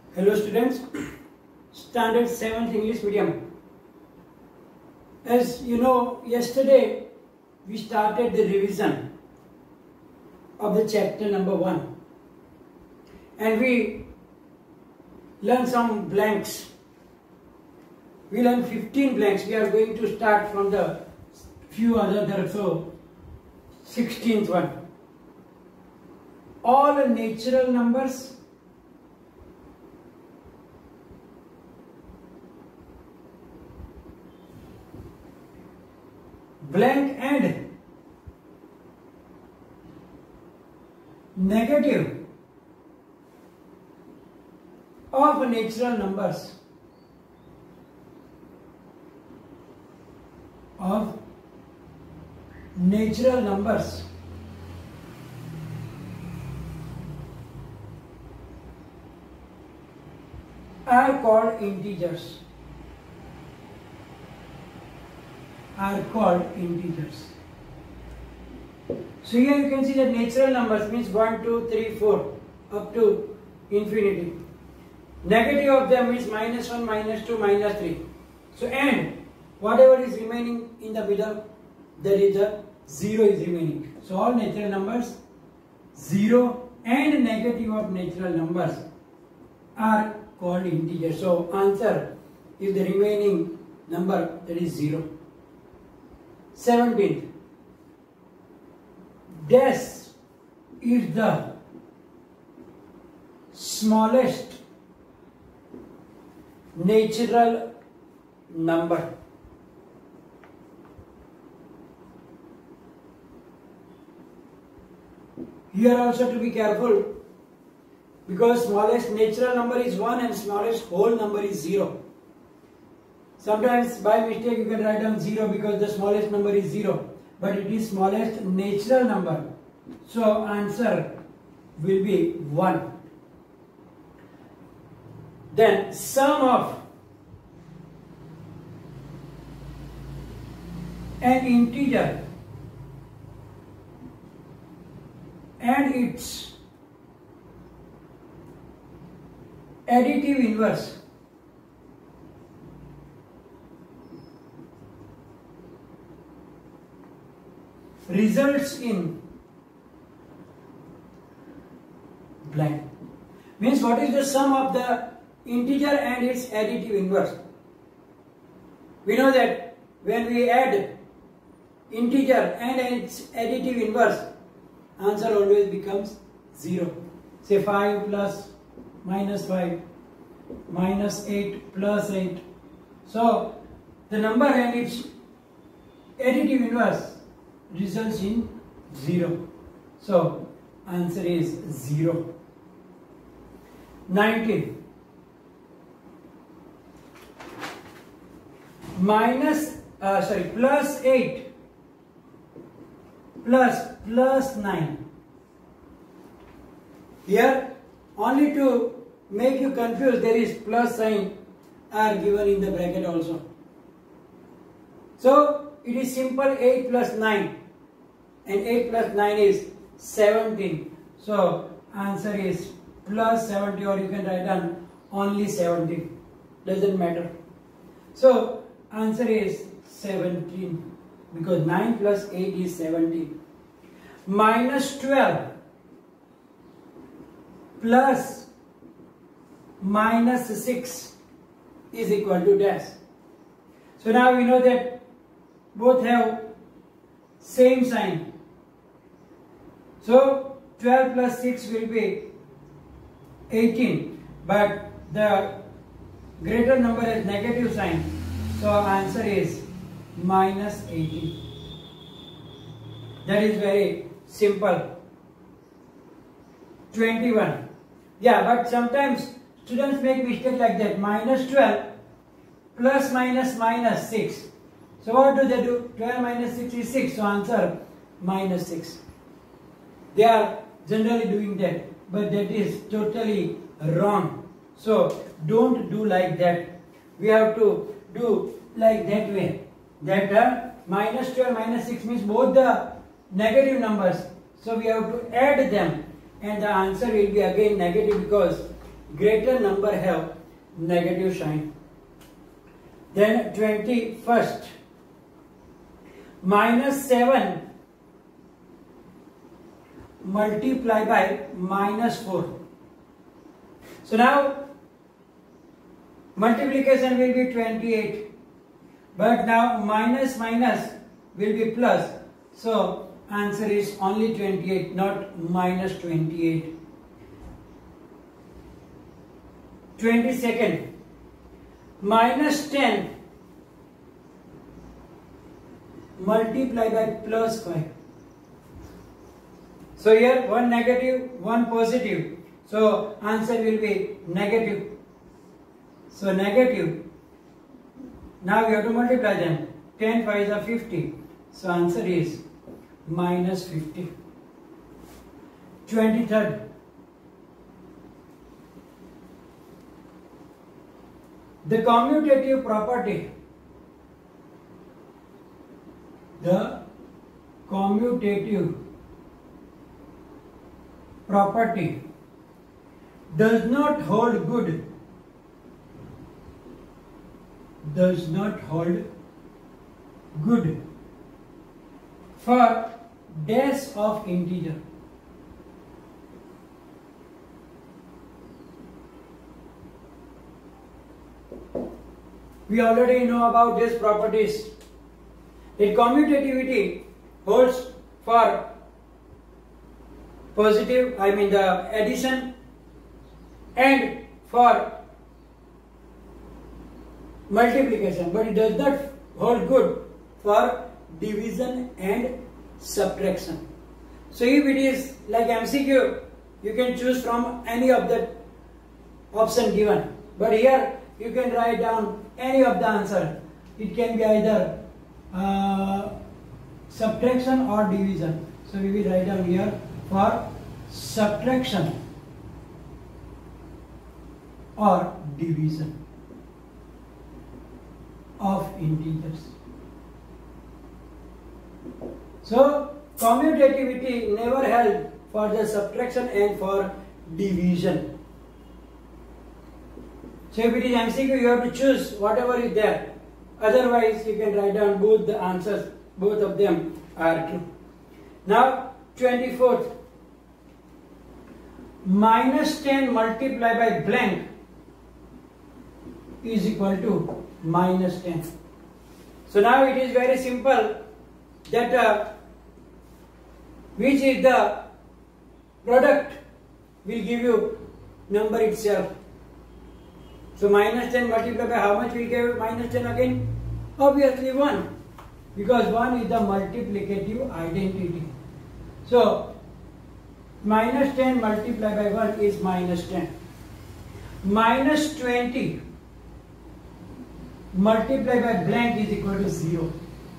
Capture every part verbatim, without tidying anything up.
Hello students, Standard seventh English Medium. As you know, yesterday we started the revision of the chapter number one and we learned some blanks. We learned fifteen blanks. We are going to start from the few other, there are so sixteenth one. All natural numbers blank and negative of natural numbers of natural numbers are called integers. Are called integers. So here you can see that natural numbers means one, two, three, four up to infinity. Negative of them means minus one, minus two, minus three. So and whatever is remaining in the middle, there is a zero is remaining. So all natural numbers, zero and negative of natural numbers are called integers. So answer is the remaining number, that is zero. seventeenth. Dash is the smallest natural number. Here also to be careful, because smallest natural number is one and smallest whole number is zero. Sometimes by mistake you can write down zero because the smallest number is zero, but it is smallest natural number. So answer will be one. Then sum of an integer and its additive inverse results in blank. Means what is the sum of the integer and its additive inverse? We know that when we add integer and its additive inverse, answer always becomes zero. Say five plus minus five minus eight plus eight. So the number and its additive inverse results in zero. So answer is zero. nineteen. Minus, uh, sorry, plus eight plus plus nine. Here only to make you confused, there is plus sign are given in the bracket also. So it is simple, eight plus nine, and eight plus nine is seventeen. So answer is plus seventy, or you can write down only seventeen, doesn't matter. So answer is seventeen, because nine plus eight is seventeen. Minus twelve plus minus six is equal to dash. So now we know that both have same sign. So twelve plus six will be eighteen, but the greater number has negative sign. So answer is minus eighteen. That is very simple. twenty-one. Yeah, but sometimes students make mistake like that. Minus twelve plus minus minus six. So what do they do? twelve minus six is six. So answer minus six. They are generally doing that, but that is totally wrong. So don't do like that. We have to do like that way. That uh, minus twelve minus six means both the negative numbers. So we have to add them, and the answer will be again negative, because greater number have negative sign. Then twenty-first, minus seven multiply by minus four. So now multiplication will be twenty-eight, but now minus minus will be plus, so answer is only twenty-eight, not minus twenty-eight. twenty-second, minus ten multiply by plus five. So here one negative, one positive, so answer will be negative. So negative, now we have to multiply them. ten fives are fifty, so answer is minus fifty. twenty-third, the commutative property, the commutative property does not hold good, does not hold good for dash of integer. We already know about these properties. The commutativity holds for positive, I mean the addition, and for multiplication, but it does not hold good for division and subtraction. So if it is like M C Q, you can choose from any of the option given, but here you can write down any of the answer. It can be either uh, subtraction or division. So we will write down here for subtraction or division of integers. So commutativity never held for the subtraction and for division. So if it is M C Q, you have to choose whatever is there. Otherwise, you can write down both the answers. Both of them are true. Now, twenty-fourth. Minus ten multiplied by blank is equal to minus ten. So now it is very simple that uh, which is the product will give you number itself. So minus ten multiplied by how much will give minus ten again? Obviously one, because one is the multiplicative identity. So minus ten multiplied by one is minus ten. Minus twenty multiplied by blank is equal to zero.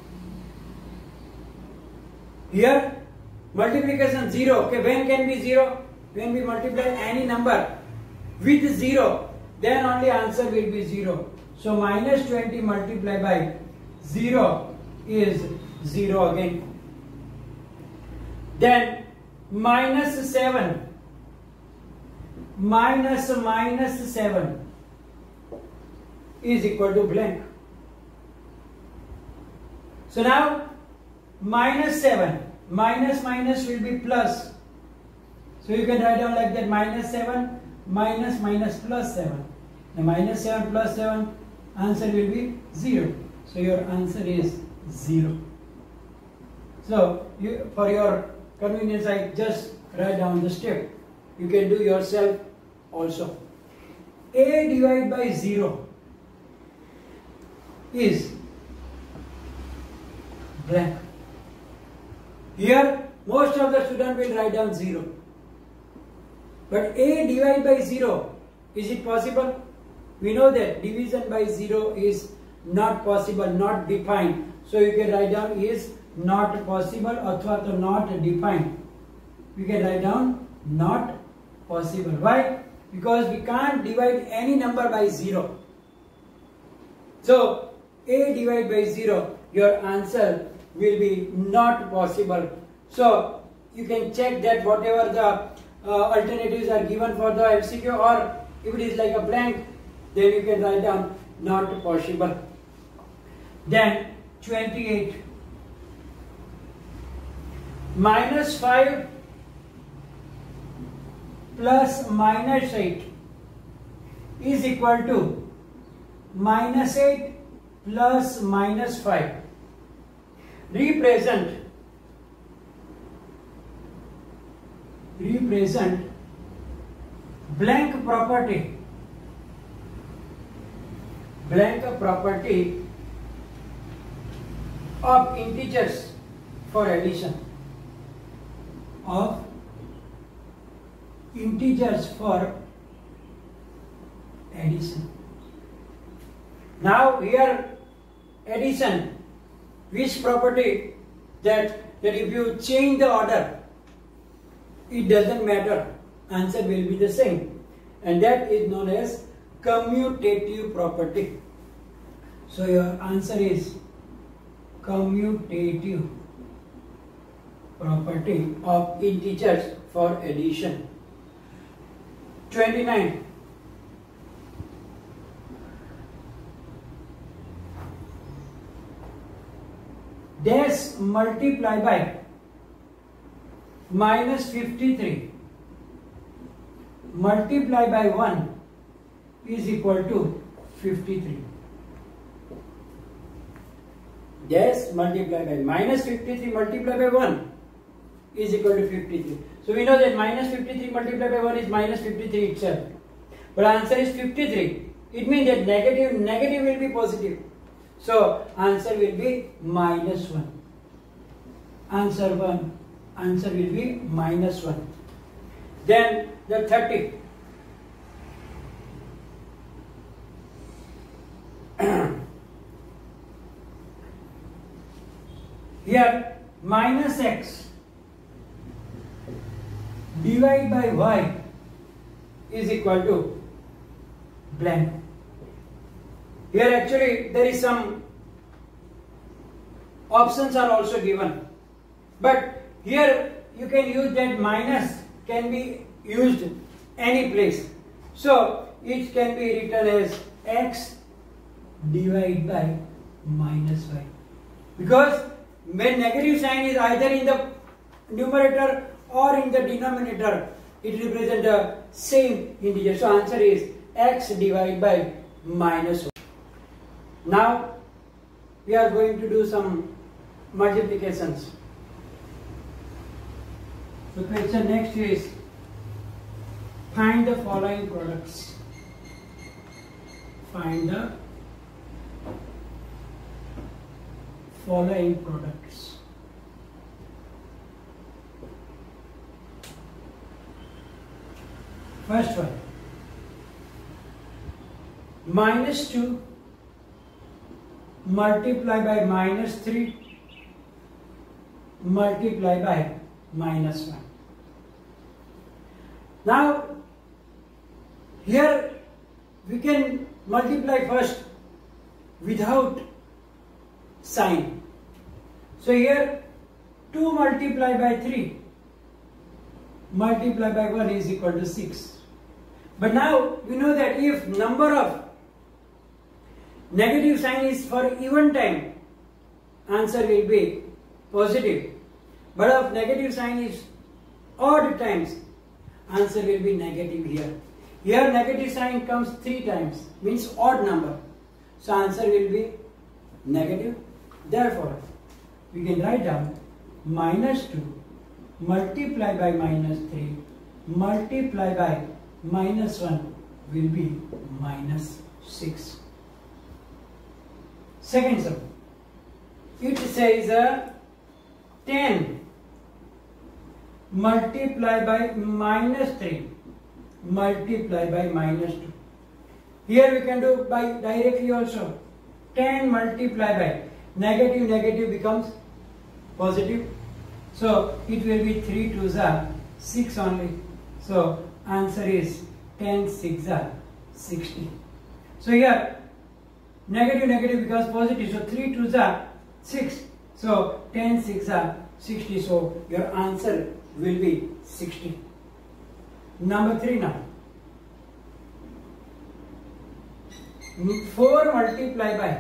Here multiplication zero. Okay, when can be zero? When we multiply any number with zero, then only answer will be zero. So minus twenty multiplied by zero is zero again. Then minus seven, minus minus seven is equal to blank. So now minus seven, minus minus will be plus. So you can write down like that, minus seven minus minus plus seven. The minus seven plus seven, answer will be zero. So your answer is zero. So you, for your convenience, I just write down the step. You can do yourself also. A divided by zero is blank. Here most of the students will write down zero. But A divided by zero, is it possible? We know that division by zero is not possible, not defined. So you can write down is not possible or not defined. We can write down not possible. Why? Because we can't divide any number by zero. So A divided by zero, your answer will be not possible. So you can check that whatever the uh, alternatives are given for the M C Q, or If it is like a blank, then you can write down not possible. Then twenty-eight. Minus five plus minus eight is equal to minus eight plus minus five. Represent represent blank property blank property of integers for addition of integers for addition. Now here addition, which property that that if you change the order, it doesn't matter, answer will be the same, and that is known as commutative property. So your answer is commutative property of integers for addition. twenty-nine. Dash multiply by minus fifty-three multiply by one is equal to fifty-three. Dash multiply by minus fifty-three multiply by one is equal to fifty-three. So we know that minus fifty-three multiplied by one is minus fifty-three itself. But answer is fifty-three. It means that negative, negative will be positive. So answer will be minus one. Answer one. Answer will be minus one. Then the thirty. Here minus x divided by y is equal to blank. Here actually there is some options are also given, but here you can use that minus can be used any place. So it can be written as x divided by minus y, because when negative sign is either in the numerator or in the denominator, it represents the same integer. So answer is x divided by minus one. Now we are going to do some multiplications. The question next is find the following products. Find the following products. First one, minus two multiply by minus three multiply by minus one. Now here we can multiply first without sign. So here two multiply by three multiply by one is equal to six. But now we know that if number of negative sign is for even time, answer will be positive. But if negative sign is odd times, answer will be negative here. Here negative sign comes three times, means odd number. So answer will be negative. Therefore, we can write down minus two multiply by minus three multiply by minus one will be minus six. Second sum. It says uh, ten multiply by minus three multiply by minus two. Here we can do by directly also. ten multiply by negative negative becomes positive. So it will be three twos are six only. So answer is ten six are sixty. So here negative negative becomes positive. So three twos are six. So ten six are sixty. So your answer will be sixty. Number three now. four multiplied by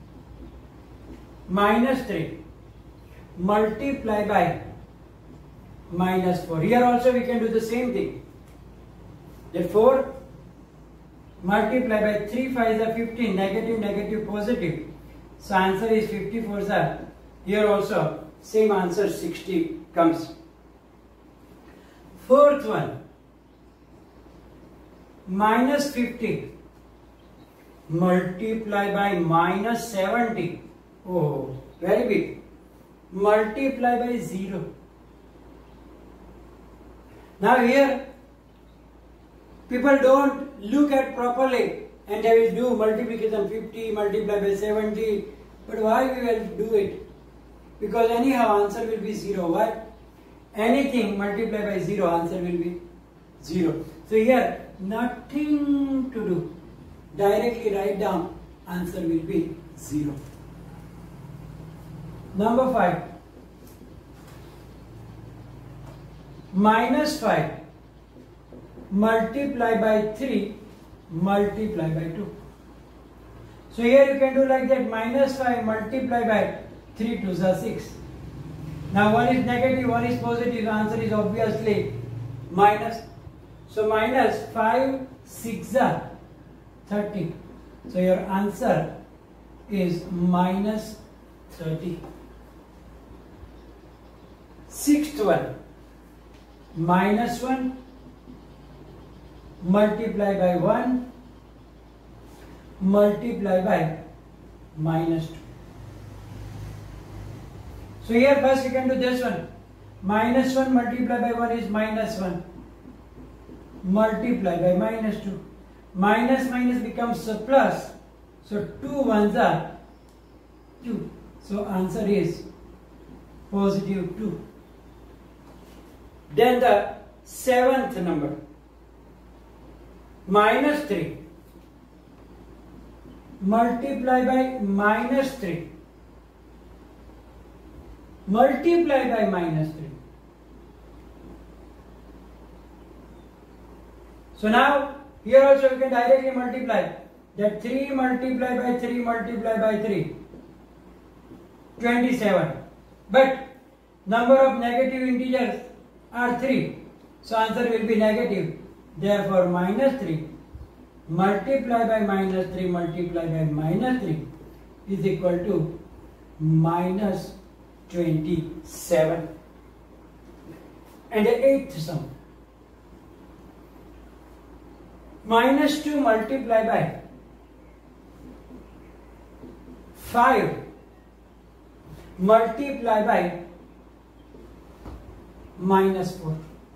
minus three multiply by minus four. Here also we can do the same thing. The four multiply by three fives are fifteen, negative, negative, positive. So answer is fifty-four. Here also same answer sixty comes. Fourth one, minus fifty multiply by minus seventy. Oh, very big. Multiply by zero. Now here people don't look at properly and they will do multiplication fifty multiplied by seventy. But why we will do it? Because anyhow answer will be zero. Why? Anything multiplied by zero, answer will be zero. So here nothing to do. Directly write down, answer will be zero. Number five. Minus five multiply by three multiply by two. So here you can do like that, minus five multiply by three twos are six. Now one is negative, one is positive, the answer is obviously minus. So minus five six are thirty. So your answer is minus thirty. Sixth one, minus one multiply by one multiply by minus two. So here first you can do this one. Minus one multiply by one is minus one multiply by minus two. Minus minus becomes a plus. So two ones are two. So answer is positive two. Then the seventh number, minus three multiply by minus three multiply by minus three. So now here also we can directly multiply. That three multiply by three multiply by three, twenty-seven. But number of negative integers are three. So answer will be negative. Therefore minus three multiply by minus three multiply by minus three is equal to minus twenty-seven. And the eighth sum, minus two multiply by five multiply by minus four.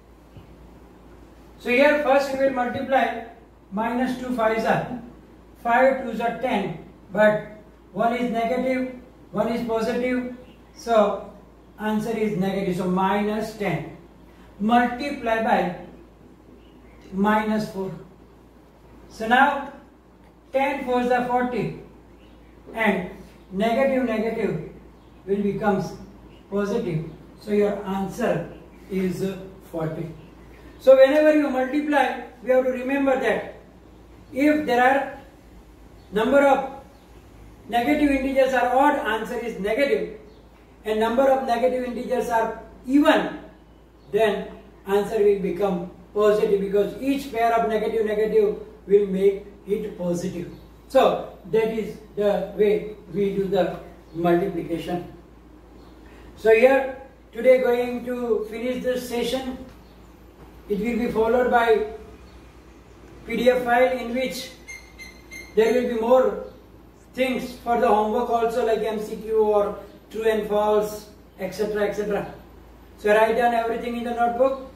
So here first we will multiply. Minus two fives are five twos are ten, but one is negative, one is positive, so answer is negative. So minus ten multiply by minus four. So now ten fours are forty, and negative negative will becomes positive. So your answer is forty. So whenever you multiply, we have to remember that if there are number of negative integers are odd, answer is negative, and number of negative integers are even, then answer will become positive, because each pair of negative negative will make it positive. So that is the way we do the multiplication. So here today going to finish this session. It will be followed by P D F file in which there will be more things for the homework also, like M C Q or true and false, etc, et cetera. So write down everything in the notebook,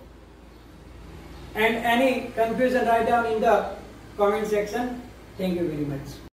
and any confusion write down in the comment section. Thank you very much.